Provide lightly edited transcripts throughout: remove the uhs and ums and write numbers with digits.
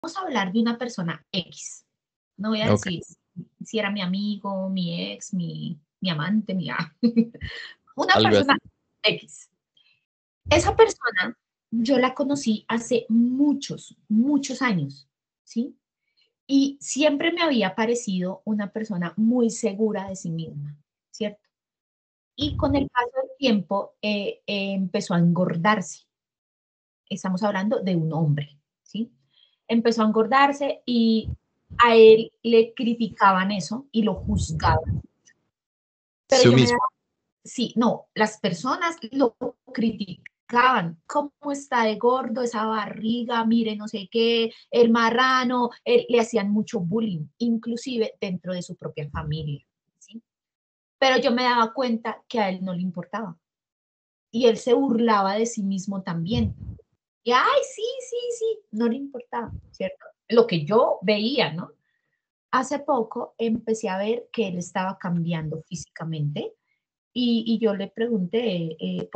a hablar de una persona X. No voy a Ok, decir si era mi amigo, mi ex, mi amante, una algo persona así. X. Esa persona yo la conocí hace muchos, muchos años, ¿sí? Y siempre me había parecido una persona muy segura de sí misma, ¿cierto? Y con el paso del tiempo empezó a engordarse. Estamos hablando de un hombre, ¿sí? Empezó a engordarse y a él le criticaban eso y lo juzgaban. Pero Su yo me mismo. daba, sí, no, las personas lo criticaban. ¿Cómo está de gordo esa barriga? Mire, no sé qué, el marrano. Le hacían mucho bullying, inclusive dentro de su propia familia, ¿sí? Pero yo me daba cuenta que a él no le importaba. Y él se burlaba de sí mismo también. Y, ay, sí, sí, sí, no le importaba, ¿cierto? Lo que yo veía, ¿no? Hace poco empecé a ver que él estaba cambiando físicamente y yo le pregunté,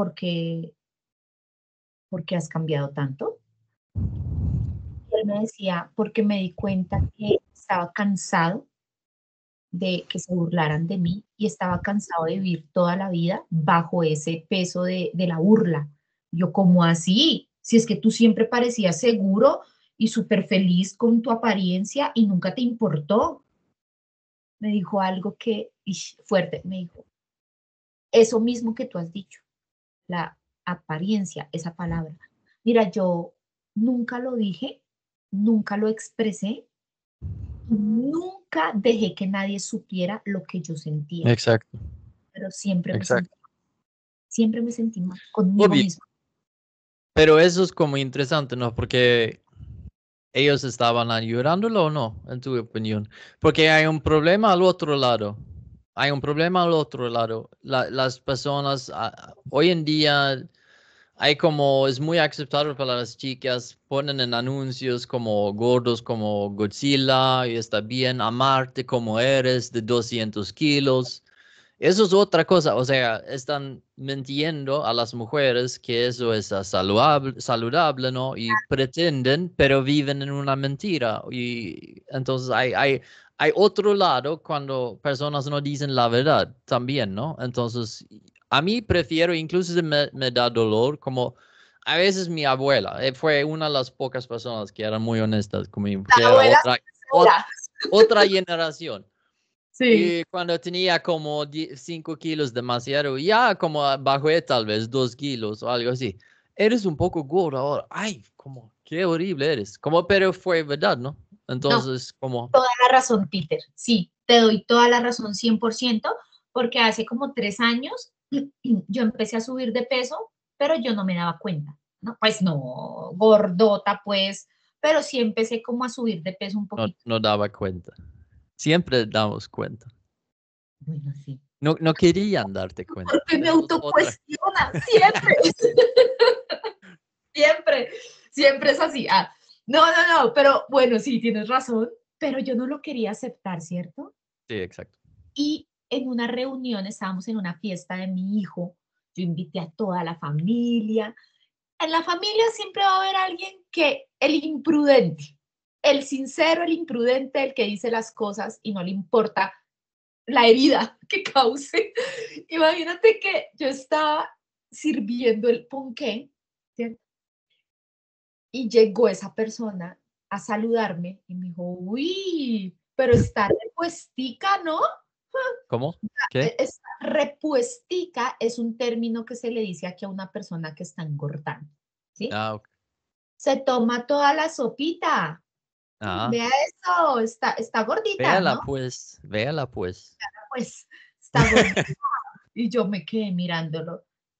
¿por qué has cambiado tanto? Y él me decía, porque me di cuenta que estaba cansado de que se burlaran de mí y estaba cansado de vivir toda la vida bajo ese peso de la burla. Yo, ¿cómo así? Si es que tú siempre parecías seguro y súper feliz con tu apariencia y nunca te importó. Me dijo algo que, ish, fuerte, me dijo, eso mismo que tú has dicho, la apariencia, esa palabra. Mira, yo nunca lo dije, nunca lo expresé, nunca dejé que nadie supiera lo que yo sentía, Exacto, pero exacto. siempre me sentí mal conmigo Obvio, misma. pero eso es como interesante, ¿no? Porque ellos estaban ayudándolo o no, en tu opinión. Porque hay un problema al otro lado. Hay un problema al otro lado. Las personas hoy en día hay como, es muy aceptable para las chicas, ponen en anuncios como gordos como Godzilla y está bien amarte como eres de 200 kilos. Eso es otra cosa, o sea, están mintiendo a las mujeres que eso es saludable, ¿no? Y pretenden, pero viven en una mentira. Y entonces hay otro lado cuando personas no dicen la verdad también, ¿no? Entonces, a mí prefiero, incluso si me da dolor, como a veces mi abuela fue una de las pocas personas que eran muy honestas conmigo, que La era abuela ot- censura. otra generación. Sí. Y cuando tenía como 5 kilos demasiado, ya como bajé tal vez 2 kilos o algo así. Eres un poco gordo ahora. Ay, como, qué horrible eres. Como, pero fue verdad, ¿no? No, Entonces, como, toda la razón, Peter. Sí, te doy toda la razón 100%, porque hace como 3 años yo empecé a subir de peso, pero yo no me daba cuenta, ¿no? Pues no, gordota, pues, pero sí empecé como a subir de peso un no, poquito. no daba cuenta. Siempre damos cuenta. Bueno, sí. No, no querían darte cuenta. Porque me Eso es otra. autocuestiona, siempre, siempre, siempre es así. Ah, no, no, no, pero bueno, sí, tienes razón, pero yo no lo quería aceptar, ¿cierto? Sí, exacto. Y en una reunión, estábamos en una fiesta de mi hijo, yo invité a toda la familia. En la familia siempre va a haber alguien que, el imprudente, el sincero, el imprudente, el que dice las cosas y no le importa la herida que cause. Imagínate que yo estaba sirviendo el ponqué, ¿cierto? Y llegó esa persona a saludarme y me dijo, uy, pero está repuestica, ¿no? ¿Cómo? ¿Qué? Es repuestica es un término que se le dice aquí a una persona que está engordando, ¿sí? Ah, ok. Se toma toda la sopita. Ah, Vea eso, está gordita, véala ¿no? pues, véala pues. Pues está gordita. Y yo me quedé mirándolo.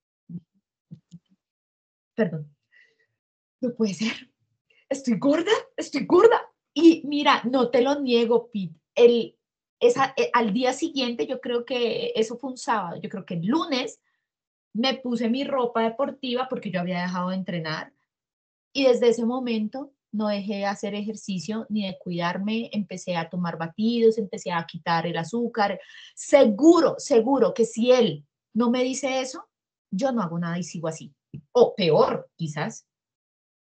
Perdón, no puede ser. Estoy gorda. Y mira, no te lo niego, Pete. Al día siguiente, yo creo que eso fue un sábado, yo creo que el lunes me puse mi ropa deportiva porque yo había dejado de entrenar y desde ese momento no dejé de hacer ejercicio ni de cuidarme, empecé a tomar batidos, empecé a quitar el azúcar. Seguro, seguro que si él no me dice eso, yo no hago nada y sigo así. O peor, quizás.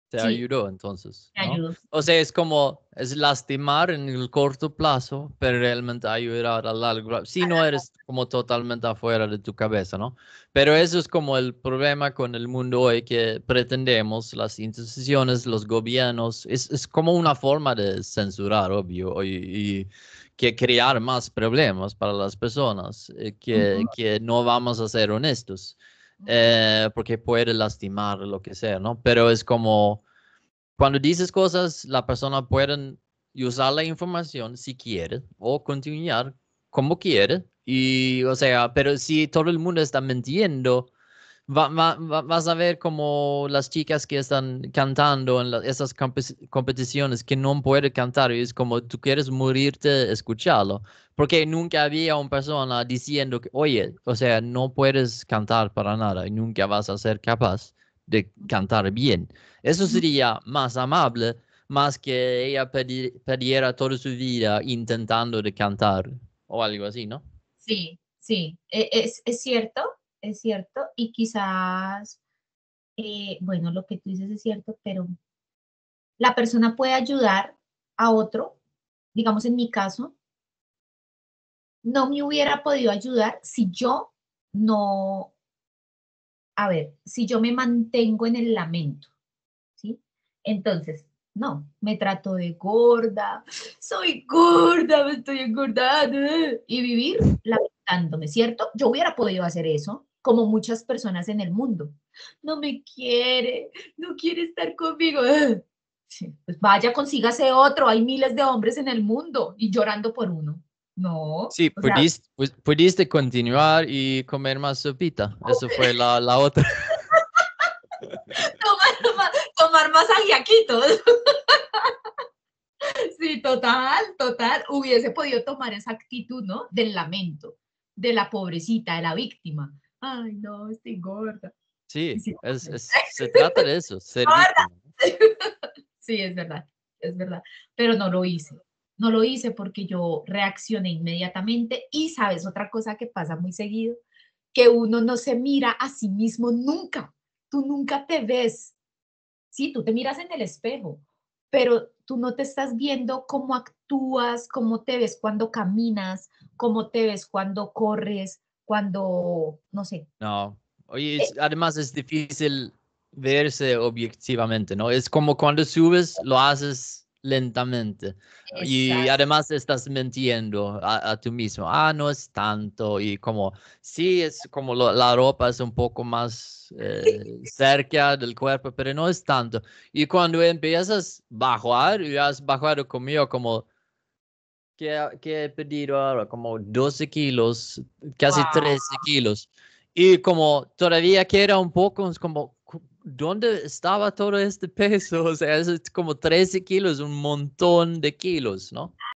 te Sí, ayudó entonces, me ¿no? ayudó. O sea, es como, es lastimar en el corto plazo, pero realmente ayudar a largo plazo. Si no eres como totalmente afuera de tu cabeza, ¿no? Pero eso es como el problema con el mundo hoy, que pretendemos, las instituciones, los gobiernos, es como una forma de censurar, obvio, y que crear más problemas para las personas, Ujú, que no vamos a ser honestos, ujú. porque puede lastimar lo que sea, ¿no? Pero es como cuando dices cosas, la persona puede usar la información si quiere o continuar como quiere. Y, o sea, pero si todo el mundo está mintiendo, vas a ver como las chicas que están cantando en esas competiciones que no pueden cantar y es como tú quieres morirte, escucharlo, porque nunca había una persona diciendo que, oye, o sea, no puedes cantar para nada y nunca vas a ser capaz de cantar bien. Eso sería más amable, más que ella perdiera toda su vida intentando de cantar o algo así, ¿no? Sí, sí, es cierto, y quizás, bueno, lo que tú dices es cierto, pero la persona puede ayudar a otro, digamos en mi caso, no me hubiera podido ayudar si yo no, a ver, si yo me mantengo en el lamento, ¿sí? Entonces, no, me trato de gorda, soy gorda, me estoy engordando, y vivir lamentándome, ¿cierto? Yo hubiera podido hacer eso, como muchas personas en el mundo. No me quiere, no quiere estar conmigo. Sí, pues vaya, consígase otro, hay miles de hombres en el mundo y llorando por uno. No, Sí, o sea, pudiste continuar y comer más sopita. Eso fue la otra. tomar más ajiaquitos. Sí, total, total. Hubiese podido tomar esa actitud, ¿no? Del lamento, de la pobrecita, de la víctima. Ay, no, estoy gorda. Y Sí, sí, se trata de eso, ser gorda. víctima. Sí, es verdad. Pero no lo hice. No lo hice porque yo reaccioné inmediatamente y sabes otra cosa que pasa muy seguido, que uno no se mira a sí mismo nunca. Tú nunca te ves. Sí, tú te miras en el espejo, pero tú no te estás viendo cómo actúas, cómo te ves cuando caminas, cómo te ves cuando corres, cuando, no sé. No. Oye, Eh, además es difícil verse objetivamente, ¿no? Es como cuando subes, lo haces lentamente. Y Exacto. además estás mintiendo a tú mismo. Ah, no es tanto. Y como, sí, es como la ropa es un poco más cerca del cuerpo, pero no es tanto. Y cuando empiezas a bajar, y has bajado conmigo como que he perdido ahora como 12 kilos, casi Wow. 13 kilos. Y como todavía queda un poco, es como, ¿dónde estaba todo este peso? O sea, es como 13 kilos, un montón de kilos, ¿no?